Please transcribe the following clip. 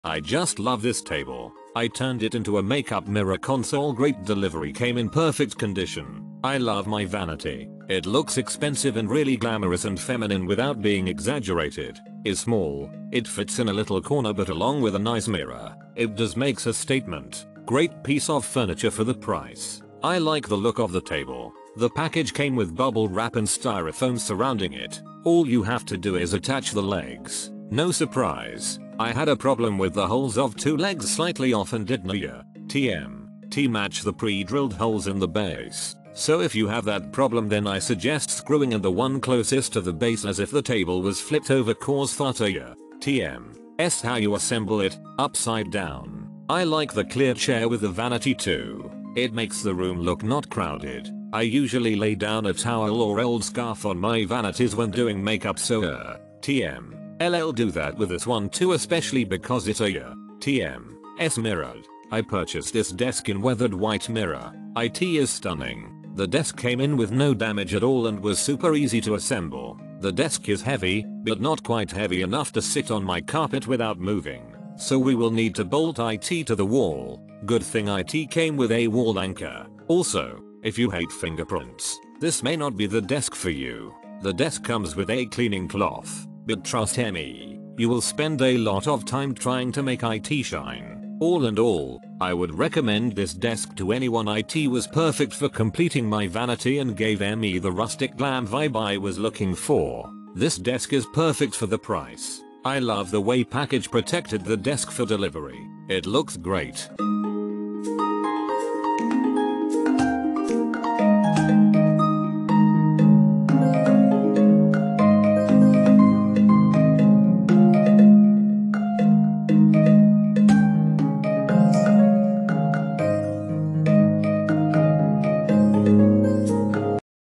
I just love this table. I turned it into a makeup mirror console. Great delivery, came in perfect condition. I love my vanity. It looks expensive and really glamorous and feminine without being exaggerated. Is small. It fits in a little corner, but along with a nice mirror, it does makes a statement. Great piece of furniture for the price. I like the look of the table. The package came with bubble wrap and styrofoam surrounding it. All you have to do is attach the legs. No surprise. I had a problem with the holes of 2 legs slightly off and didn't TM match the pre-drilled holes in the base. So if you have that problem, then I suggest screwing in the one closest to the base as if the table was flipped over, cause failure. TM. How you assemble it, upside down. I like the clear chair with the vanity too. It makes the room look not crowded. I usually lay down a towel or old scarf on my vanities when doing makeup, so TM. LL do that with this one too, especially because it's TM mirrored. I purchased this desk in weathered white mirror. It is stunning. The desk came in with no damage at all and was super easy to assemble. The desk is heavy, but not quite heavy enough to sit on my carpet without moving. So we will need to bolt it to the wall. Good thing it came with a wall anchor. Also, if you hate fingerprints, this may not be the desk for you. The desk comes with a cleaning cloth, but trust me, you will spend a lot of time trying to make it shine. All in all, I would recommend this desk to anyone. It was perfect for completing my vanity and gave me the rustic glam vibe I was looking for. This desk is perfect for the price. I love the way package protected the desk for delivery. It looks great.